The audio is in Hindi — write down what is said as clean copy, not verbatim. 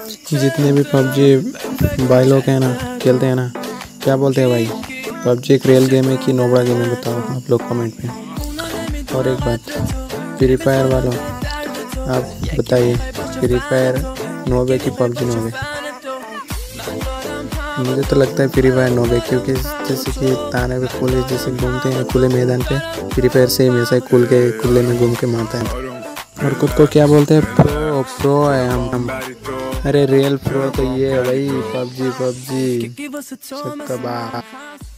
जितने भी पबजी भाई लोग हैं ना, खेलते हैं ना, क्या बोलते हैं भाई, पबजी एक रियल गेम है कि नोबड़ा गेम है? बताओ आप लोग कमेंट में। और एक बात, फ्री फायर वालों, आप बताइए, फ्री फायर नोबे की पबजी नोबे? मुझे तो लगता है फ्री फायर नोबे, क्योंकि जैसे कि ताने पे पुलिस जैसे घूमते हैं खुले मैदान पे, फ्री फायर से ही ऐसा खुले में घूम के मारता है। और खुद को क्या बोलते हैं, प्रो प्रो है हम। अरे रियल प्रो तो ये है भाई, पबजी पबजी।